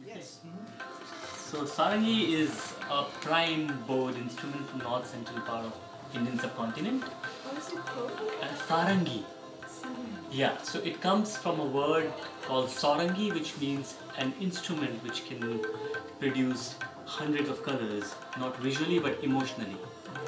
Yes. So Sarangi is a prime board instrument from north central part of Indian subcontinent. What is it called? Sarangi. Sarangi. Yeah, so it comes from a word called Sarangi, which means an instrument which can produce hundreds of colors, not visually but emotionally.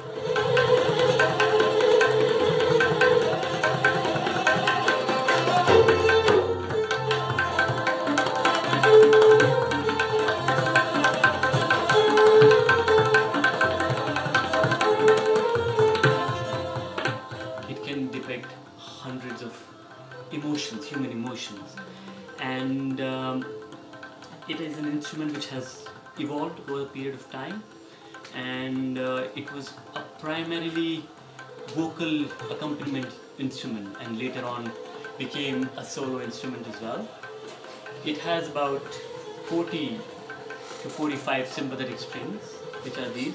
It can depict hundreds of emotions, human emotions, and it is an instrument which has evolved over a period of time, and it was a primarily vocal accompaniment instrument and later on became a solo instrument as well. It has about 40 to 45 sympathetic strings, which are these,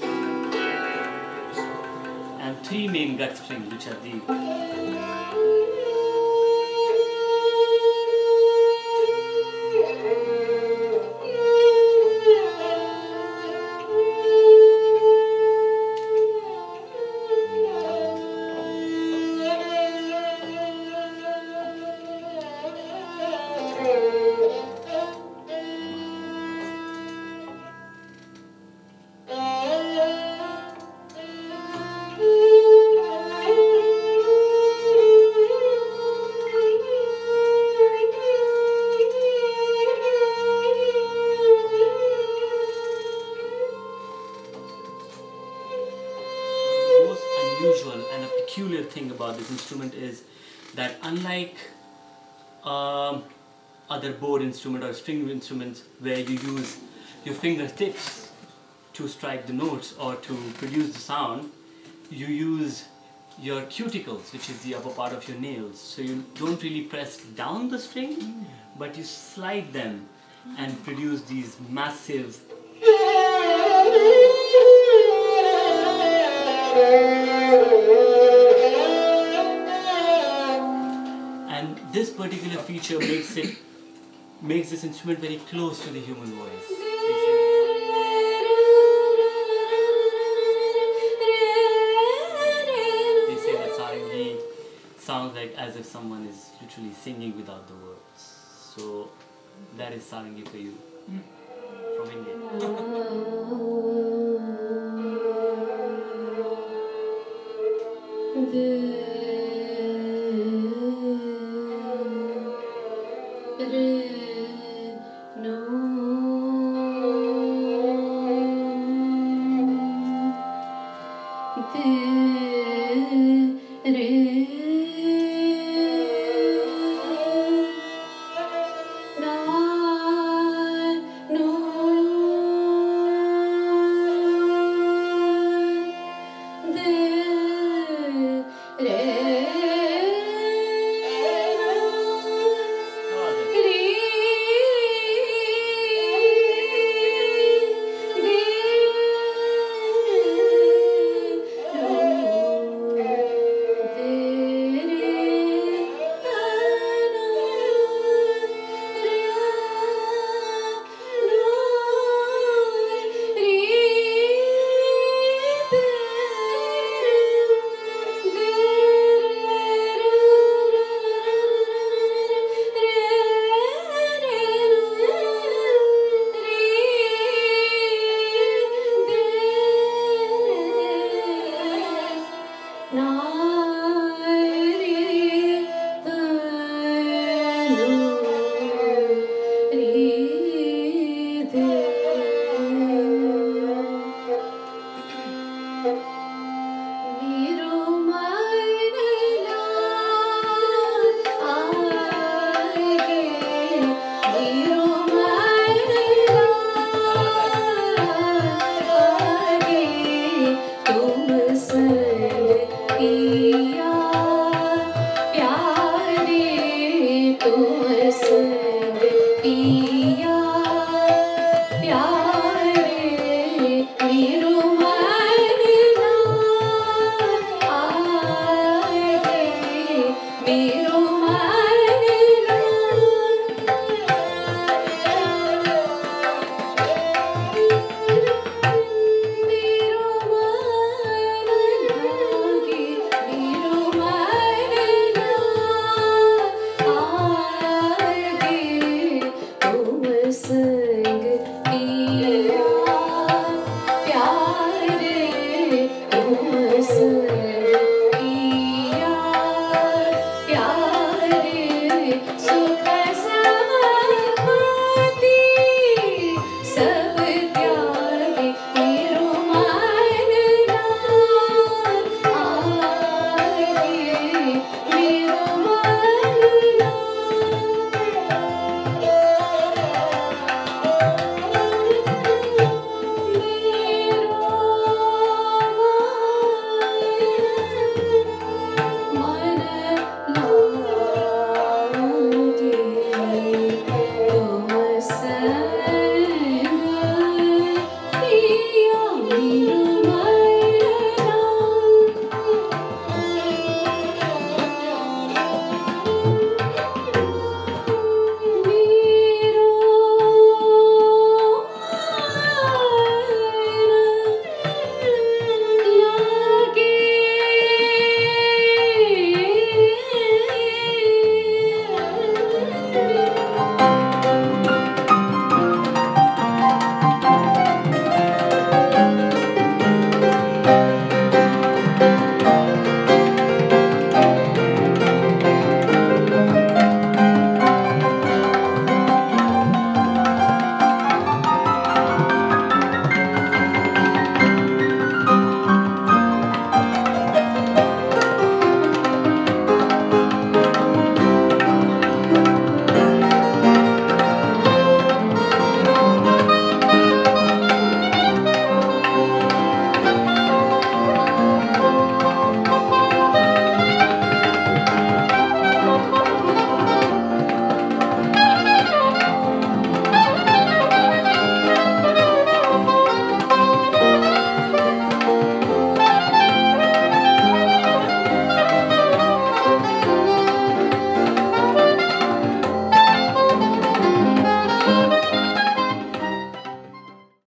and 3 main gut strings, which are these. Thing about this instrument is that unlike other board instrument or string instruments where you use your fingertips to strike the notes or to produce the sound, you use your cuticles, which is the upper part of your nails. So you don't really press down the string, but you slide them and produce these massive this particular feature makes this instrument very close to the human voice. They say that Sarangi sounds like as if someone is literally singing without the words. So that is Sarangi for you from India. प्यारे तुम संग